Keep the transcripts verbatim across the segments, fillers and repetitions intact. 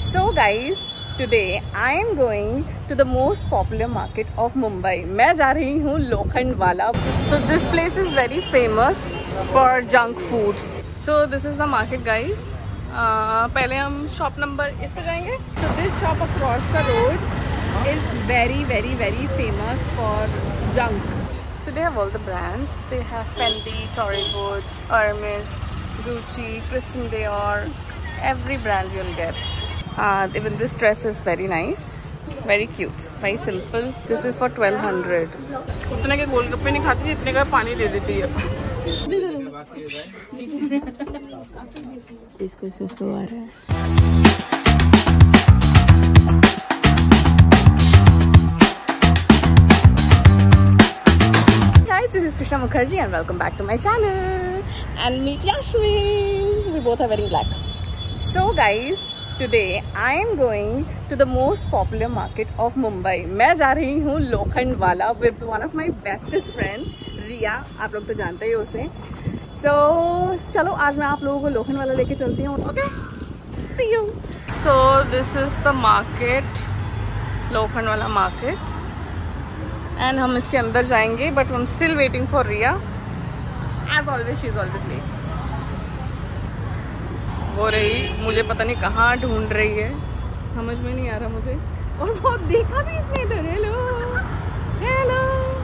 So guys, today I am going to the most popular market of Mumbai. मैं जा रही हूँ Lokhandwala. So this place is very famous for junk food. So this is the market guys. uh, पहले हम shop number इस पे जाएंगे. So this shop across the road is very very very famous for junk. So they have all the brands. They have Fendi, Tory Burch, Hermes, Gucci, Christian Dior. Every brand you'll get. Uh, even this dress is very nice, very cute, very simple. This is for twelve hundred. उतने के गोलगप्पे नहीं खाती, इतने का पानी ले लेती है. इसको सुसु आ रहा है. Guys, this is Krishna Mukherjee and welcome back to my channel. And meet Yashmi. We both are wearing black. So guys, today I am going to the most popular market of Mumbai. मैं जा रही हूँ Lokhandwala with one of my bestest friend रिया. आप लोग तो जानते ही उसे. So चलो आज मैं आप लोगों को लोखंडवाला लेके चलती हूँ. Okay? See you. So this is the market, Lokhandwala market. And हम इसके अंदर जाएंगे, but I'm still waiting for Riya. As always, she is always late. हो रही मुझे पता नहीं कहाँ ढूंढ रही है, समझ में नहीं आ रहा मुझे. और बहुत देखा भी इसने इधर. Hello hello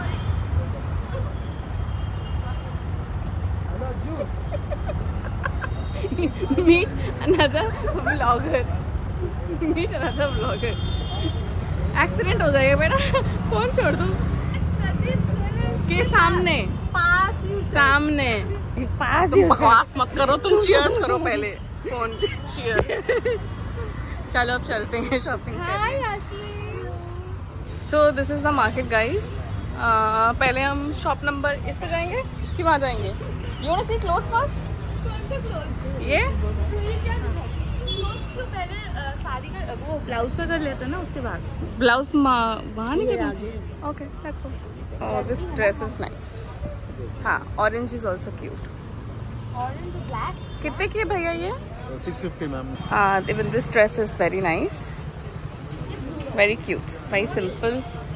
meet another blogger. Meet another blogger. Accident हो जाएगा बेटा. फोन छोड़ दो के सामने. पास सामने पास. तुम बकवास मत करो, तुम चीयर्स करो पहले. Phone cheers. चलो अब चलते हैं शॉपिंग करने. So this is the market guys. पहले हम शॉप नंबर इस पे जाएंगे कि वहाँ जाएंगे? You want to see clothes first? कौन से क्लोथ्स? ये ये क्या क्लोथ्स क्यों पहले साड़ी का वो ब्लाउज का कर लेते हैं ना, उसके बाद ब्लाउज वहाँ नहीं करना. Okay let's go. Oh this dress is nice. हाँ, orange is also cute. Orange black. कितने की है भैया ये? Six fifty ma'am. Even this dress is very nice, very cute, very simple.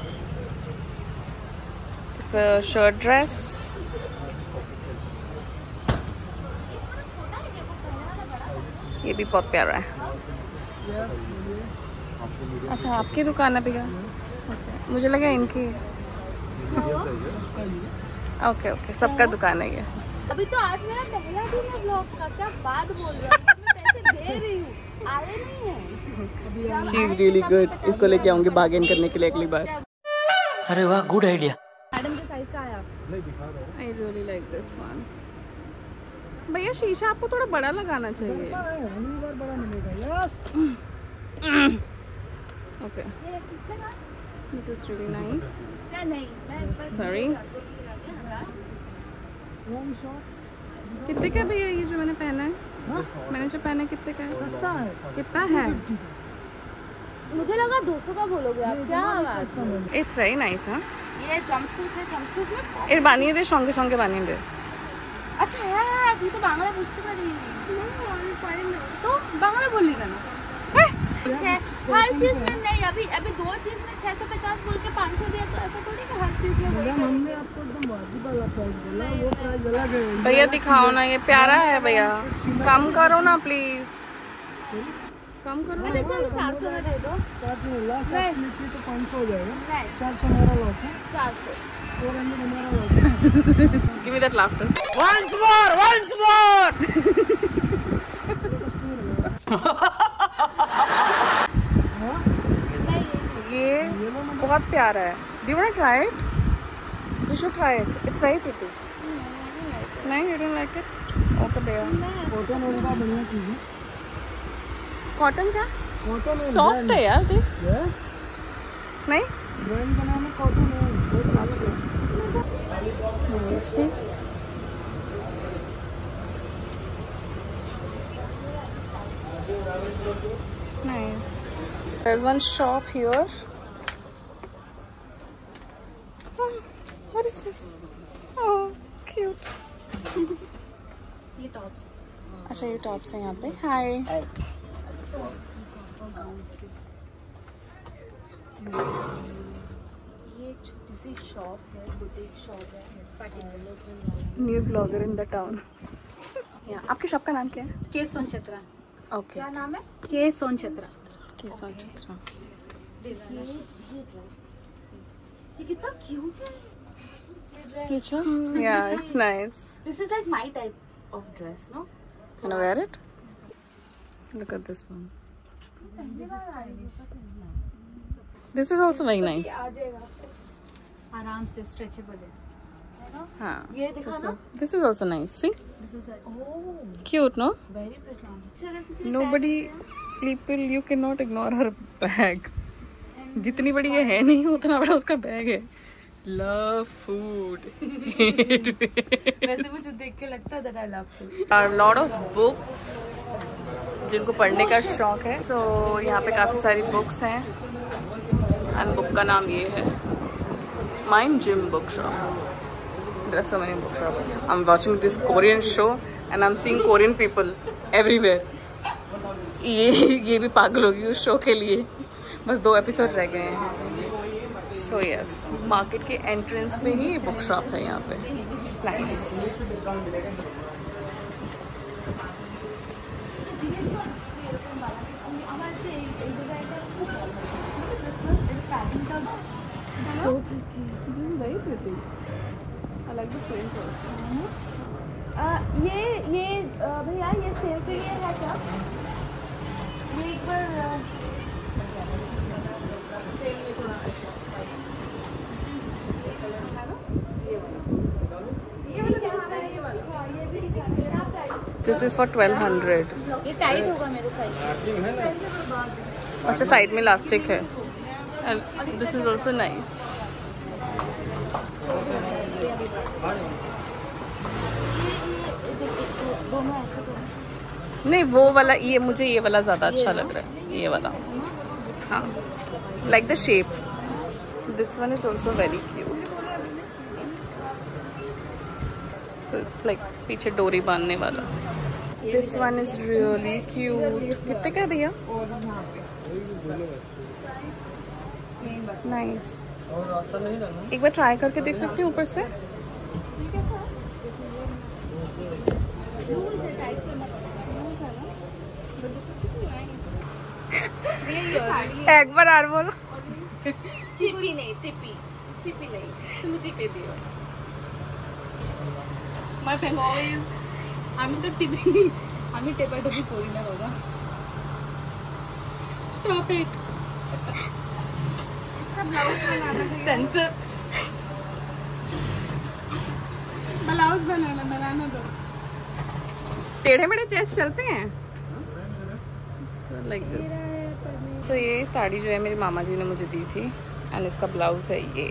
It's a shirt dress. ये भी बहुत प्यारा है. अच्छा आपकी दुकान है भैया? मुझे लगा इनकी. ओके ओके, सबका दुकान है ये. अभी तो आज मेरा पहला दिन है व्लॉग का. क्या बात बोल रहा हूँ, मैं पैसे दे रही हूँ, आए नहीं है. She is really good. इसको लेके आऊंगी बार्गेन करने के लिए अगली बार. अरे वाह, गुड आइडिया. मैडम के साइज का आया. I really like this one. भैया शीशा आपको थोड़ा बड़ा लगाना चाहिए. बड़ा मिलेगा. Yes. Okay, this is really nice. नहीं मैं सॉरी. कितने का भैया ये जो मैंने पहना है? हा? मैंने जो पहना है कितने का है? सस्ता है. कितना है? मुझे लगा दो सौ का बोलोगे आप. क्या इट्स वेरी नाइस. हाँ, ये जंपसूट है. जंपसूट में এর বানিয়ে দে, সঙ্গে সঙ্গে বানিয়ে দে. अच्छा है, তুই তো বাংলা বুঝতে পারিস না. আমি পারি না তো বাংলা বললি কেন? हर चीज में नहीं. अभी अभी दो चीज में छह सौ पचास बोल के पाँच सौ दिया, तो ऐसा थोड़ी कि हर चीज में वही. हमने आपको एकदम वाजिब वाला प्राइस बोला. वो प्राइस अलग है. भैया दिखाओ ना, ये प्यारा है भैया. कम करो ना प्लीज, कम करो ना. चार सौ में दे दो. चार सौ लास्ट नीचे तो पाँच सौ हो जाएगा. नहीं, चार सौ मेरा लॉस है. चार सौ फोर हंड्रेड हमारा लॉस है. Give me that laughter. Once more, once more. ये बहुत प्यारा है. Do you want to try it? You should try it. It's very pretty. नहीं, you don't like it? Okay भैया. कॉटन होगा बढ़िया चीज है. कॉटन क्या? कॉटन सॉफ्ट है यार. देख. यस. नहीं, ब्रांड का नाम है कॉटन है. बहुत अच्छा. What's this? Nice. There's one shop here. Oh, what is this? Oh, cute. ये टॉप्स. अच्छा ये टॉप्स है यहाँ पे. हाय. ये एक छोटी सी शॉप है, बुटीक शॉप है। New blogger in the town. आपकी शॉप का नाम क्या है? के सोनचत्रा। ओके, क्या नाम है? के सोनचत्रा। के सोनचत्रा। ये कितना क्यूट है। Which one? Yeah, it's nice. This is like my type of dress, no? Can I wear it? Look at this one. This is also very nice. आराम से स्ट्रेचेबल है। हाँ. ये दिखा ना? This is also nice. See? This is oh Cute, no? very pretty. Nobody, people, you cannot ignore her bag. जितनी बड़ी ये है नहीं, उतना बड़ा उसका बैग है. Love food. वैसे मुझे देख के लगता है that I love food. A lot of books. जिनको पढ़ने का शौक है, so यहाँ पे काफी सारी बुक्स हैं. And book का नाम ये है Mind Gym Bookshop. There are so many bookshops. I'm watching this Korean show and I'm seeing Korean people everywhere. ये ये भी पागल होगी उस शो के लिए. बस दो एपिसोड रह गए हैं. So yes, मार्केट के एंट्रेंस में ही बुक शॉप है यहाँ पे. It's nice. So pretty. Very pretty. I like the print also. ये ये भैया ये सेल पे ये है क्या? ये एक बार This is for twelve hundred. ये टाइट होगा मेरे साइज। अच्छा, साइड में इलास्टिक है. And this is also nice. दोनों ऐसे तो नहीं, वो वाला, ये मुझे ये वाला ज़्यादा अच्छा लग रहा है. ये वाला, हाँ, like the shape. This one is also very cute. So it's like पीछे डोरी बांधने वाला. This one is really cute. कितने का है भैया? नाइस. एक बार ट्राई करके देख सकती हूँ ऊपर से. एक बार और बोलो. टिपी नहीं, टिपी टिपी नहीं, तुम टिपी दियो. My Bengalis. আমি তো টিপি আমি টেপা টেপি করি না বাবা. Stop it. इसका ब्लाउज बनाना है. सेंसर ब्लाउज बनाना बनाना दो. टेढ़े मेढ़े चेस्ट चलते हैं. Like this. सो ये साड़ी जो है मेरी मामा जी ने मुझे दी थी. एंड इसका ब्लाउज है ये.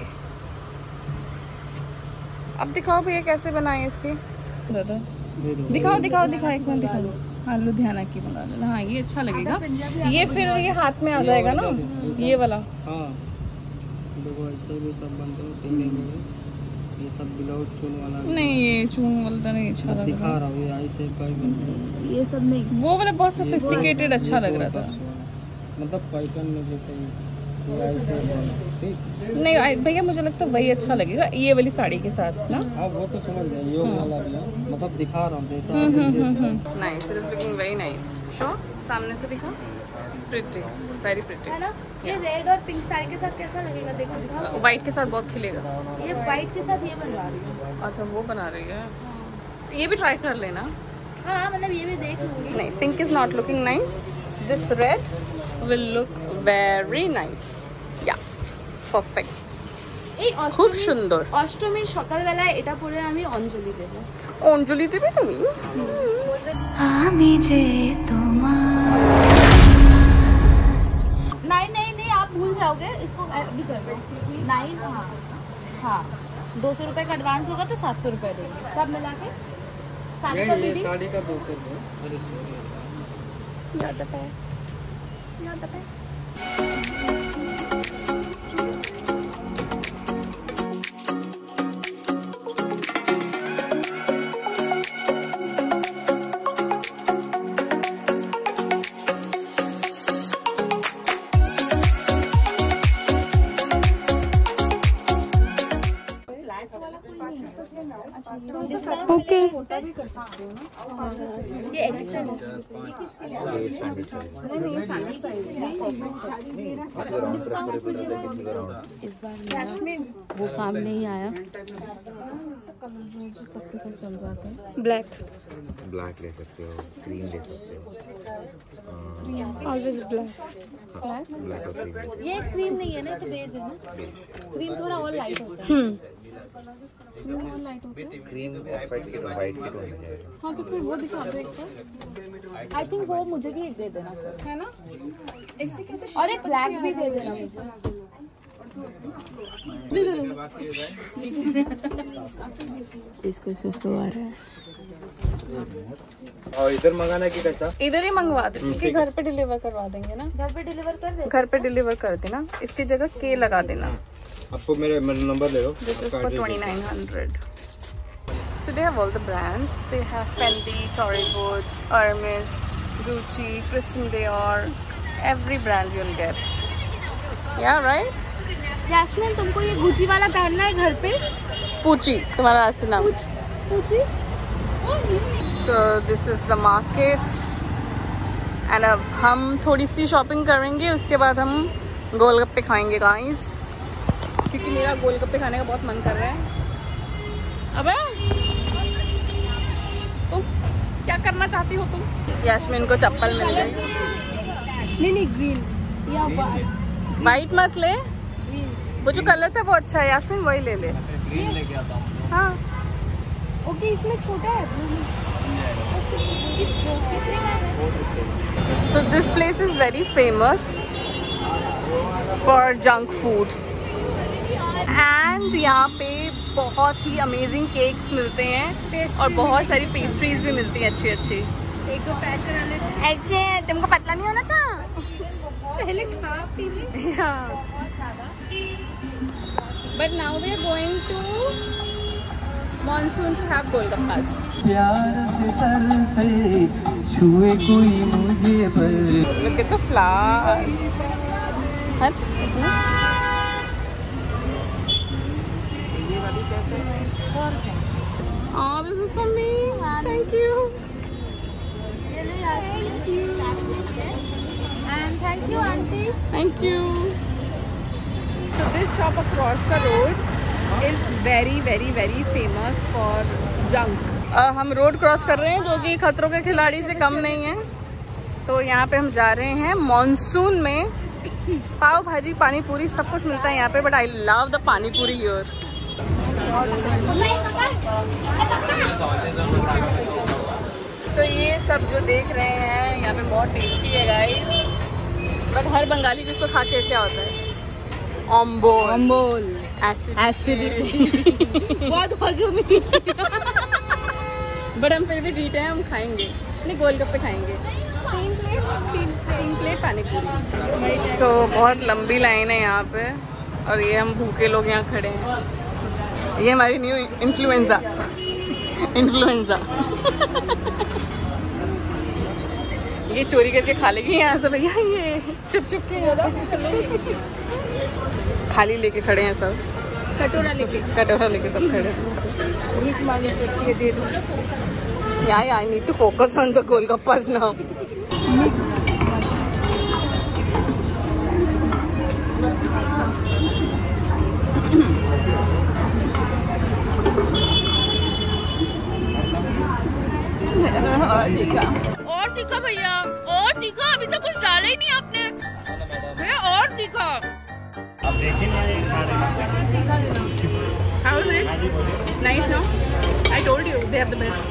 अब दिखाओ भैया कैसे बनाए इसके. दादा दिखाओ दिखाओ दिखाओ एक बार दिखाओ. हाँ, लुधियाना की मंगा लेना. हाँ, ये अच्छा लगेगा. ये फिर ये हाथ में आ जाएगा ना, ये वाला. हाँ, देखो ऐसे भी सब बनते हैं टेढ़े मेढ़े. ये सब ब्लाउज चून वाला नहीं, ये चून वाला नहीं अच्छा लग दिखा रहा. रहा हूँ. ये ऐसे कई बनते हैं. ये सब नहीं. वो वाला बहुत सोफिस्टिकेटेड अच्छा लग रहा था. मतलब पैटर्न में जैसे ऐसे ठीक. नहीं भैया, मुझे लगता है वही अच्छा लगेगा ये वाली साड़ी के साथ ना. हाँ, वो तो समझ गए. ये वाला भी है, मतलब दिखा रहा हूँ जैसा. Nice. It is looking very nice. Show सामने से दिखा. Pretty, very pretty. है ना? ये रेड और पिंक साड़ी के साथ कैसा लगेगा? देखो दिखाओ. व्हाइट के साथ बहुत खिलेगा. ये व्हाइट के साथ ये बनवा रही हूँ. अच्छा, वो बना रही है. ये भी ट्राई कर लेना. हाँ, मतलब ये भी देख लूँगी. नहीं, pink is not looking nice. This red will look very nice. या परफेक्ट. এই খুব সুন্দর. অষ্টমীর সকালবেলায় এটা পরে আমি অঞ্জলি দেব. অঞ্জলি দেবে তুমি? আমি যে তোমার. नहीं नहीं नहीं, आप भूल जाओगे. इसको अभी कर दो. नहीं, हाँ हाँ, दो सौ रुपये का एडवांस होगा तो सात सौ रुपये देंगे सब मिला के. साड़ी का ये साड़ी का दो सौ रुपये. You're the best. You're the best. Okay ये एक्सेल इस बार वो काम नहीं आया। ब्लैक ब्लैक ले सकते हो, क्रीम ले सकते हो, ऑलवेज ब्लैक। ब्लैक और क्रीम। ये क्रीम नहीं है ना, तो बेज है ना। क्रीम थोड़ा और लाइट होता है। हम्म क्रीम और लाइट होता है। क्रीम वाइट के वाइट के टोन में जाएगा। हाँ तो फिर वो दिखा दो एक तो। आई थिंक वो मुझे भी एक दे देना है ना, इससे कहते हैं और एक ब्लैक भी दे देना मुझे। इसको सुसु आ रहा है। और इधर मंगाना कि कैसा? इधर ही मंगवा दे कि घर पे डिलीवर करवा देंगे ना। घर पे डिलीवर कर दे। घर पे डिलीवर कर देना, इसकी जगह के लगा देना। आपको मेरे मेरा नंबर ले लो। This is for twenty-nine hundred. So they have all the brands. They have Fendi, Tory Burch, Hermes, Gucci, Christian Dior. Every brand you'll get. Yeah, right? Yasmin तुमको ये गुची वाला पहनना है घर पे? Pucci, तुम्हारा असली नाम। Gucci? So this is the market. And अब हम थोड़ी सी शॉपिंग करेंगे, उसके बाद हम गोलगप्पे खाएंगे गाइस, क्योंकि मेरा गोलगप्पे खाने का बहुत मन कर रहा है। अबे तुम क्या करना चाहती हो तुम? यास्मीन को चप्पल मिल गई। नहीं नहीं ग्रीन या वाइट। वाइट मत ले, वो जो कलर था वो अच्छा है यास्मीन, वही ले ले। हाँ ओके, इसमें छोटा है। So this place is very famous for junk food. And यहाँ पे बहुत ही अमेजिंग केक्स मिलते हैं और बहुत सारी पेस्ट्रीज भी मिलती हैं अच्छी अच्छी। एक तो पैक करा ले। अच्छे, तुमको पतला नहीं होना था? पहले खा पी ले। But now we are going to monsoon to have golgappas. प्यार से तरसे छुए कोई मुझे पर। Look at the flowers. Oh, this is for me. Thank you. Thank you. And thank you, auntie. Thank you. So this shop across the road is very very very famous for junk. uh, हम road cross कर रहे हैं जो कि खतरों के खिलाड़ी से कम नहीं है। तो यहाँ पे हम जा रहे हैं मॉनसून में। पाव भाजी, पानी पूरी सब कुछ मिलता है यहाँ पे, बट आई लव द पानी पूरी हियर। सो so, ये सब जो देख रहे हैं यहाँ पे बहुत टेस्टी है गाइस, बट हर बंगाली जिसको खा के क्या होता है? अम्बोल अम्बोल एसिडिटी बहुत हजूमी। बट हम फिर भी जीते हैं, हम खाएंगे। नहीं, गोलगप्पे खाएंगे। तीन प्लेट तीन तीन प्लेट पानी पूरी। सो so, बहुत लंबी लाइन है यहाँ पे और ये हम भूखे लोग यहाँ खड़े हैं। ये हमारी न्यू इन्फ्लुएंजा इन्फ्लुएंजा ये चोरी करके खा लेगी यहाँ से भैया, ये चुप चुप के खाली लेके खड़े हैं सब, कटोरा लेके कटोरा लेके सब खड़े हैं। Yeah, I need to focus on the golgappas now. और तीखा भैया, और तीखा। अभी तक कुछ डाला ही नहीं आपने भैया, और तीखा। आप देखिए ना, ये खा रहे हैं। How is it? Nice, no? I told you they have the best.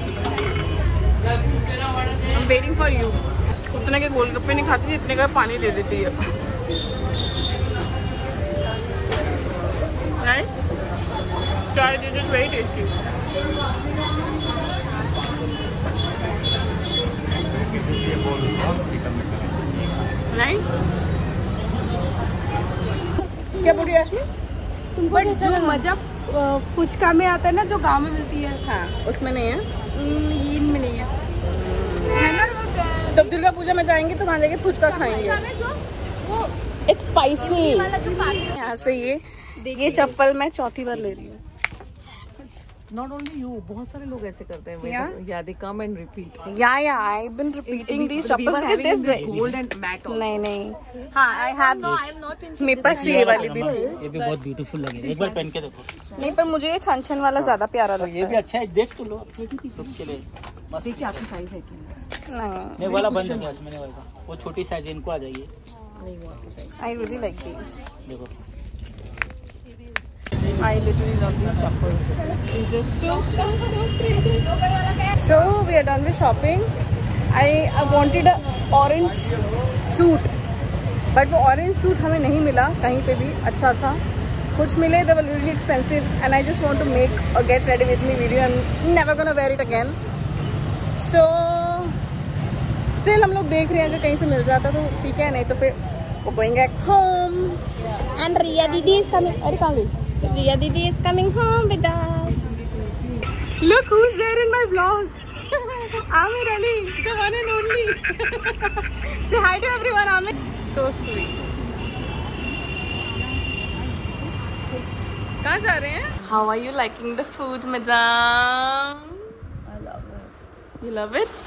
I'm waiting for you. उतने के गोलगप्पे नहीं खाती जितने का पानी ले लेती है। Right? Try this, it's very tasty. Right? क्या बोल रही है यास्मीन? तुमको कैसा लगा? मजा फुचका में आता है ना, जो गांव में मिलती है। हाँ, उसमें नहीं है, इनमें नहीं है, है ना? तब दुर्गा पूजा में जाएंगे तो वहाँ जाके फुचका खाएंगे। It's spicy. यहाँ से ये ये चप्पल मैं चौथी बार ले रही हूँ। Not only you, बहुत सारे लोग ऐसे करते हैं. Yeah? Yeah, they come and repeat. Yeah, yeah, I've been repeating these We choppers were because having this gold and matte also. नहीं नहीं हाँ I have No, I'm not into मेरे पास ये वाली भी थी. ये भी बहुत ब्यूटीफुल लगे, एक बार पहन के देखो. नहीं पर मुझे ये छन छन वाला ज्यादा प्यारा लगता ये है. भी अच्छा है, देख तो लो सबके लिए. मस्त देखिए आपकी साइज है क्या? नहीं नहीं वाला बंद हो गया इसमें, नहीं होगा. वो छोटी साइज इनको आ जाइए. नहीं वो आपकी size. I really like these. देखो I literally love these choppers. These are so so so pretty. So we are done with shopping. I, I wanted a orange suit, but वो orange suit हमें नहीं मिला कहीं पे भी अच्छा सा. कुछ मिले they were really expensive, and I just want to make a get ready with me video. I'm never gonna wear it again. So still हम लोग देख रहे हैं अगर कहीं से मिल जाता तो ठीक है, नहीं तो फिर we're going back home. And Riya Didi is coming. अरे कहाँ गई? Riya Didi is coming home with us. Look who's there in my vlog. Amir Ali, the one and only. Say hi to everyone, Amir. So sweet. कहाँ जा रहे हैं? How are you liking the food, madam? I love it. You love it?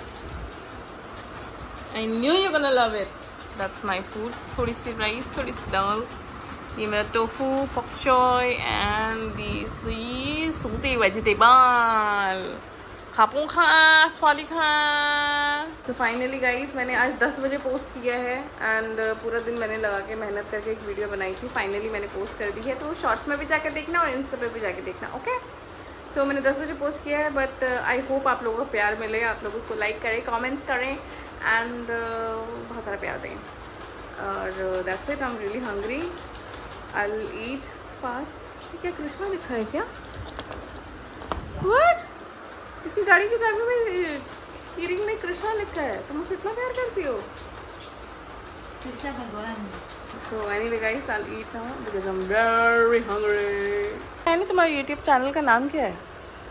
I knew you're gonna love it. That's my food. थोड़ी सी rice, थोड़ी सी दाल. ये मेरा tofu, pak choy, and this is sauté vegetable. खापूं खा, स्वादी खा. So finally guys, मैंने आज दस बजे पोस्ट किया है and uh, पूरा दिन मैंने लगा के मेहनत करके एक वीडियो बनाई थी. फाइनली मैंने पोस्ट कर दी है, तो शॉर्ट्स में भी जाकर देखना और इंस्टा पे भी जाके देखना. ओके सो so, मैंने दस बजे पोस्ट किया है, बट आई होप आप लोगों को प्यार मिले, आप लोग उसको लाइक करें, कमेंट्स करें एंड uh, बहुत सारा प्यार दें. और that's it. I am really hungry. I will eat fast. क्या कृष्णा लिखा है क्या? व्हाट? इसकी गाड़ी की चाबी में कीरिंग में कृष्णा लिखा है. तुम मुझसे इतना प्यार करती हो? कृष्णा भगवान. So anyway guys, I'll eat now because I'm very hungry. यानी तुम्हारे YouTube चैनल का नाम क्या है?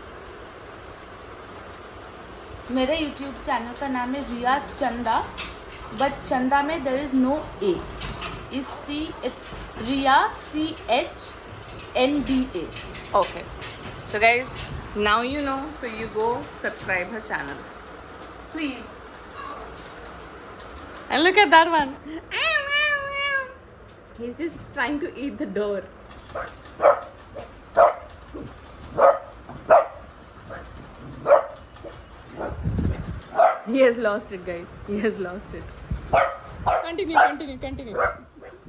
मेरे YouTube चैनल का नाम है रिया चंदा, बट चंदा में there is no a. Is see it's Riya C H N D A. Okay. So guys, now you know. So you go subscribe her channel, please. And look at that one. He's just trying to eat the door. He has lost it, guys. He has lost it. Continue, continue, continue.